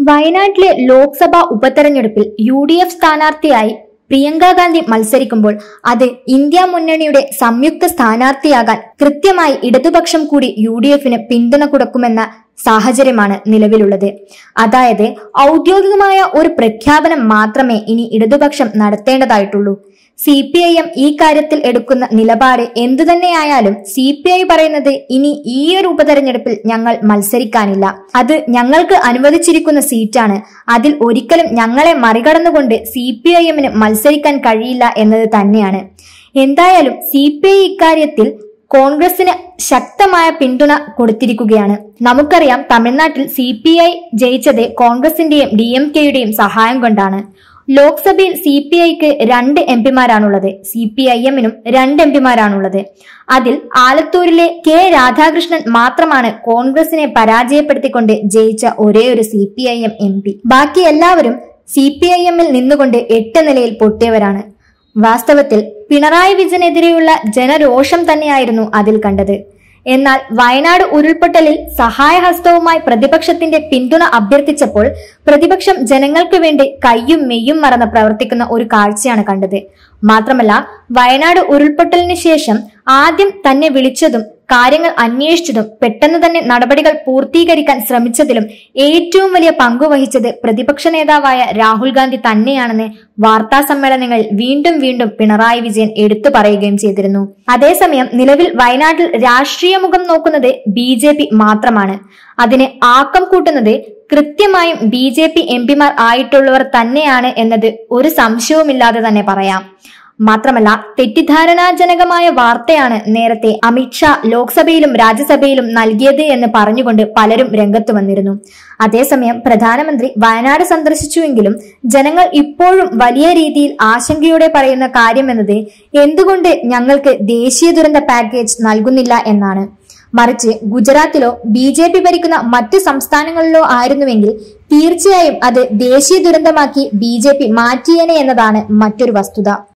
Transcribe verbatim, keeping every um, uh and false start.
വയനാട്ടിലെ ലോക്സഭാ ഉപതെരഞ്ഞെടുപ്പിൽ U D F സ്ഥാനാർത്ഥിയായി പ്രിയങ്ക ഗാന്ധി മത്സരിക്കുമ്പോൾ അത് ഇന്ത്യ മുന്നണിയുടെ സംയുക്ത സ്ഥാനാർത്ഥിയാകാൻ കൃത്യമായി ഇടതുപക്ഷം കൂടി യു ഡി എഫിന് പിന്തുണ കൊടുക്കുമെന്ന സാഹചര്യമാണ് നിലവിലുള്ളത്. അതായത് ഔദ്യോഗികമായ ഒരു പ്രഖ്യാപനം മാത്രമേ ഇനി ഇടതുപക്ഷം നടത്തേണ്ടതായിട്ടുള്ളൂ. സി പി ഐ എം ഈ കാര്യത്തിൽ എടുക്കുന്ന നിലപാട് എന്തുതന്നെയായാലും സി പി ഐ പറയുന്നത് ഇനി ഈ ഒരു ഉപതെരഞ്ഞെടുപ്പിൽ ഞങ്ങൾ മത്സരിക്കാനില്ല, അത് ഞങ്ങൾക്ക് അനുവദിച്ചിരിക്കുന്ന സീറ്റാണ്, അതിൽ ഒരിക്കലും ഞങ്ങളെ മറികടന്നുകൊണ്ട് സി പി ഐ എമ്മിന് മത്സരിക്കാൻ കഴിയില്ല എന്നത് തന്നെയാണ്. എന്തായാലും സി പി ഐ ഇക്കാര്യത്തിൽ കോൺഗ്രസിന് ശക്തമായ പിന്തുണ കൊടുത്തിരിക്കുകയാണ്. നമുക്കറിയാം, തമിഴ്നാട്ടിൽ സി പി ഐ ജയിച്ചത് കോൺഗ്രസിന്റെയും ഡി എം കെയുടെയും സഹായം കൊണ്ടാണ്. ലോക്സഭയിൽ സി പി ഐക്ക് രണ്ട് എം പിമാരാണുള്ളത്, സി പി ഐ എമ്മിനും രണ്ട് എം പിമാരാണുള്ളത്. അതിൽ ആലത്തൂരിലെ കെ രാധാകൃഷ്ണൻ മാത്രമാണ് കോൺഗ്രസിനെ പരാജയപ്പെടുത്തിക്കൊണ്ട് ജയിച്ച ഒരേ ഒരു C P I M M P. ബാക്കി എല്ലാവരും സി പി ഐ എമ്മിൽ നിന്നുകൊണ്ട് എട്ട് നിലയിൽ പൊട്ടിയവരാണ്. വാസ്തവത്തിൽ പിണറായി വിജയനെതിരെയുള്ള ജനരോഷം തന്നെയായിരുന്നു അതിൽ കണ്ടത്. എന്നാൽ വയനാട് ഉരുൾപൊട്ടലിൽ സഹായഹസ്തവുമായി പ്രതിപക്ഷത്തിന്റെ പിന്തുണ അഭ്യർത്ഥിച്ചപ്പോൾ പ്രതിപക്ഷം ജനങ്ങൾക്ക് വേണ്ടി കയ്യും മെയ്യും മറന്ന് പ്രവർത്തിക്കുന്ന ഒരു കാഴ്ചയാണ് കണ്ടത്. മാത്രമല്ല, വയനാട് ഉരുൾപൊട്ടലിന് ശേഷം ആദ്യം തന്നെ വിളിച്ചതും കാര്യങ്ങൾ അന്വേഷിച്ചതും പെട്ടെന്ന് തന്നെ നടപടികൾ പൂർത്തീകരിക്കാൻ ശ്രമിച്ചതിലും ഏറ്റവും വലിയ പങ്കുവഹിച്ചത് പ്രതിപക്ഷ നേതാവായ രാഹുൽ ഗാന്ധി തന്നെയാണെന്ന് വാർത്താ സമ്മേളനങ്ങളിൽ വീണ്ടും വീണ്ടും പിണറായി വിജയൻ എടുത്തു പറയുകയും ചെയ്തിരുന്നു. അതേസമയം നിലവിൽ വയനാട്ടിൽ രാഷ്ട്രീയ മുഖം നോക്കുന്നത് ബി ജെ പി മാത്രമാണ്. അതിന് ആക്കം കൂട്ടുന്നത് കൃത്യമായും ബി ജെ പി എം പിമാർ ആയിട്ടുള്ളവർ തന്നെയാണ് എന്നത് ഒരു സംശയവുമില്ലാതെ തന്നെ പറയാം. മാത്രമല്ല, തെറ്റിദ്ധാരണാജനകമായ വാർത്തയാണ് നേരത്തെ അമിത്ഷാ ലോക്സഭയിലും രാജ്യസഭയിലും നൽകിയത് എന്ന് പറഞ്ഞുകൊണ്ട് പലരും രംഗത്തു വന്നിരുന്നു. അതേസമയം പ്രധാനമന്ത്രി വയനാട് സന്ദർശിച്ചുവെങ്കിലും ജനങ്ങൾ ഇപ്പോഴും വലിയ രീതിയിൽ ആശങ്കയോടെ പറയുന്ന കാര്യം എന്നത് എന്തുകൊണ്ട് ഞങ്ങൾക്ക് ദേശീയ ദുരന്ത പാക്കേജ് നൽകുന്നില്ല എന്നാണ്. മറിച്ച് ഗുജറാത്തിലോ ബി ജെ പി ഭരിക്കുന്ന മറ്റു സംസ്ഥാനങ്ങളിലോ ആയിരുന്നുവെങ്കിൽ തീർച്ചയായും അത് ദേശീയ ദുരന്തമാക്കി ബി ജെ പി മാറ്റിയേനെ എന്നതാണ് മറ്റൊരു വസ്തുത.